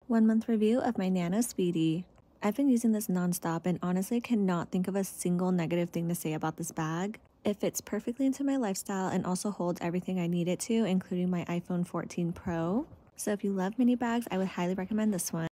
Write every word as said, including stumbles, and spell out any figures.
One month review of my Nano Speedy. I've been using this non-stop and honestly cannot think of a single negative thing to say about this bag. It fits perfectly into my lifestyle and also holds everything I need it to, including my iPhone fourteen Pro. So if you love mini bags, I would highly recommend this one.